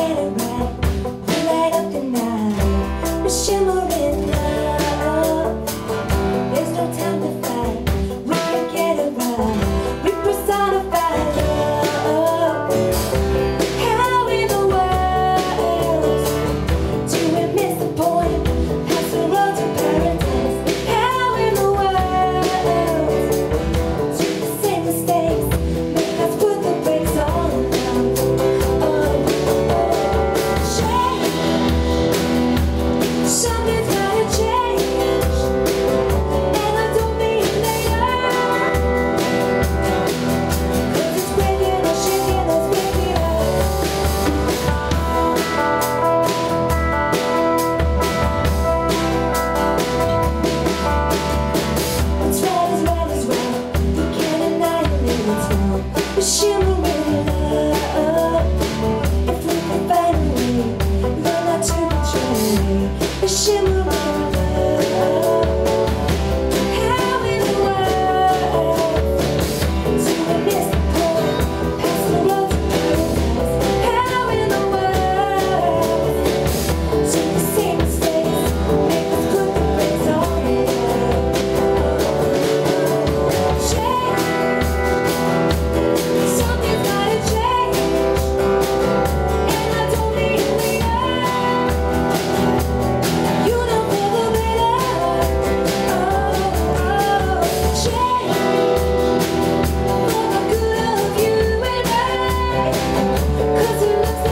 get it right. We light up the night with shimmering love. There's no time to fight. We can get it right. We personify love. How in the world do we miss the point? Past the road to paradise. How in the world do the same mistakes make us put the brakes on love? Something's gotta change, and I don't mean later, 'cause it's breaking us, shaking us, waking up. What's right is right is right. We can't annihilate what's wrong. We shimmering love. If we can find a way, learn not to betray. We shimmering love. How in the world do we miss the point? Past the road to paradise. How in the world do the same mistakes make us put the brakes on love? Something's gotta change, and I don't mean later. You know for the better. Change for the good of you and I. 'Cause it looks